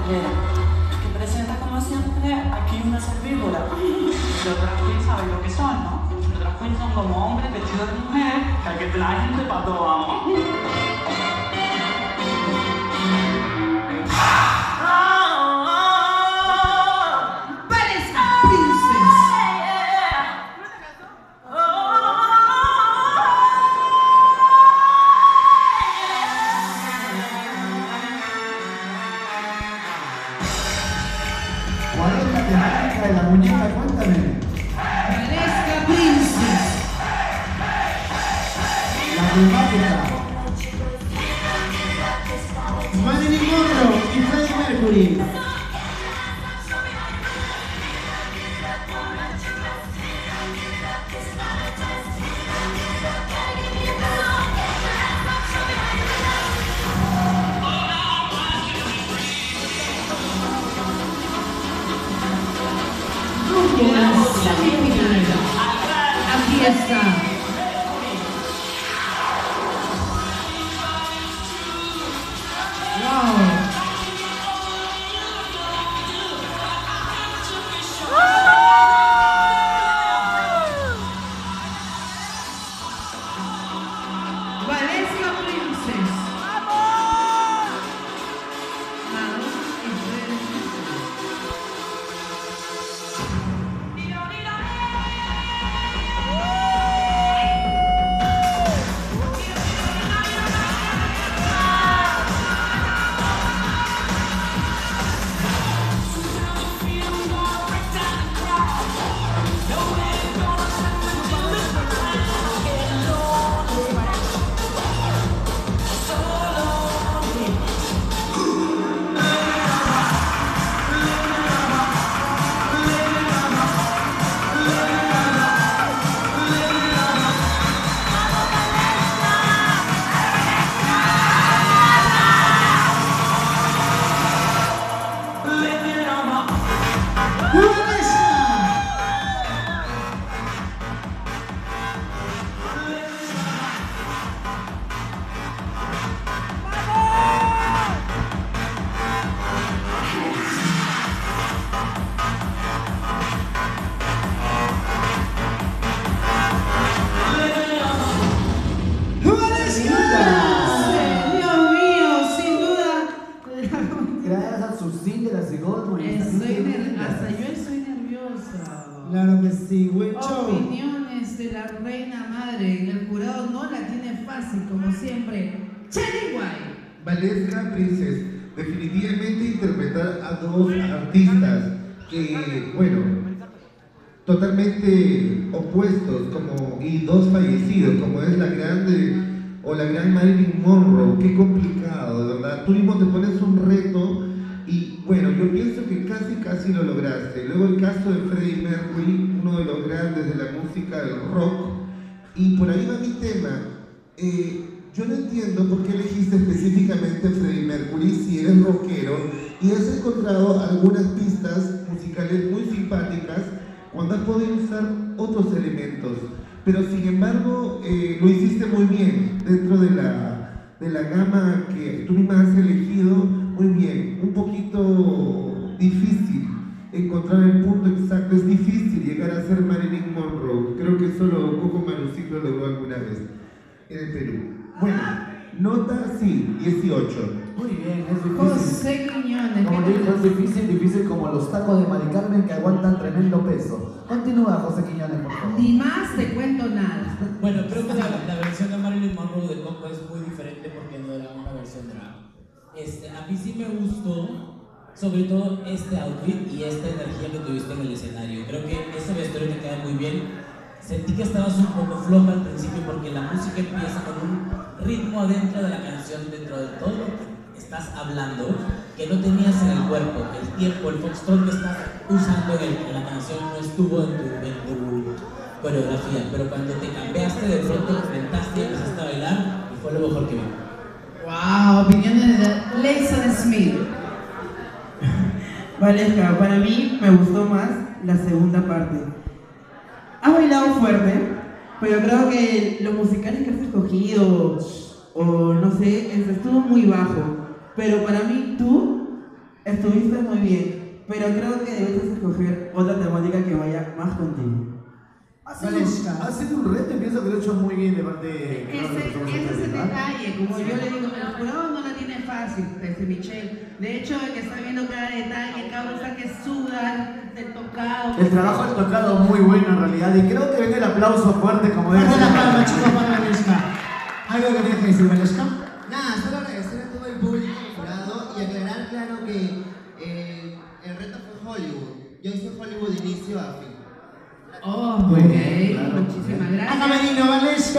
rockera, que presenta como siempre aquí una servícola. Los drag queens saben lo que son, ¿no? Los drag queens son como hombres vestidos de mujer que hay que tener gente para todo, vamos. ¿Cuál es la temática de la muñeca? Cuéntame. Valesca Princess. La temática. Marilyn Monroe y Freddie Mercury. Aquí está. Wow. Valesca Princess. Gracias a su single, a Sigurd. Hasta yo estoy nerviosa. Claro que sí, buen show. Opiniones de la reina madre. El jurado no la tiene fácil, como siempre. Cherry White. Valesca Princess, definitivamente interpretar a dos artistas que, bueno, totalmente opuestos y dos fallecidos, como es la gran Marilyn Monroe. Qué complicado, de verdad. Tú mismo te pones un reto y, bueno, yo pienso que casi lo lograste. Luego el caso de Freddie Mercury, uno de los grandes de la música del rock, y por ahí va mi tema. Yo no entiendo por qué elegiste específicamente a Freddie Mercury si eres rockero y has encontrado algunas pistas musicales muy simpáticas cuando has podido usar otros elementos. Pero sin embargo, lo hiciste muy bien dentro de la gama que tú misma has elegido, muy bien. Un poquito difícil encontrar el punto exacto, es difícil llegar a ser Marilyn Monroe. Creo que solo Coco Marucci lo logró alguna vez en el Perú. Bueno, nota sí, 18. Muy bien, es difícil. José Quiñones. Como dijo, es difícil como los tacos de Mari Carmen que aguantan tremendo peso. Continúa, José Quiñones, por favor. Ni más te cuento nada. Bueno, creo que la versión de Marilyn Monroe de Coco es muy diferente porque no era una versión drag. A mí sí me gustó, sobre todo este outfit y esta energía que tuviste en el escenario. Creo que ese vestuario te queda muy bien. Sentí que estabas un poco floja al principio porque la música empieza con un ritmo adentro de la canción, dentro de todo lo que estás hablando, que no tenías en el cuerpo. El tiempo, el foxtrot que estás usando en la canción no estuvo en tu coreografía, pero cuando te cambiaste de pronto, inventaste y empezaste a bailar y fue lo mejor que vi. Wow, opiniones de Leison Smith. Valesca, para mí me gustó más la segunda parte. Has bailado fuerte, pero creo que los musicales que has escogido, o no sé, estuvo muy bajo. Pero para mí tú estuviste muy bien, pero creo que debes escoger otra temática que vaya más contigo. Ha sido un reto y pienso que lo he hecho muy bien de parte de... Ese es el detalle, como yo le digo, el jurado no la tiene fácil, Michelle. De hecho, el que está viendo cada detalle, cada cosa que suda, del tocado. El trabajo del tocado muy bueno en realidad y creo que venga el aplauso fuerte como debe Fuerte ser. la palma, chicos, para Valeska. ¿Algo que tienes que decir, Valeska? Nada, solo agradecer a todo el público, el jurado y aclarar claro que el reto fue Hollywood. Yo hice Hollywood de inicio a fin. Oh, Muy ok, bien, claro. muchísimas gracias. Ana Merino, Valeska.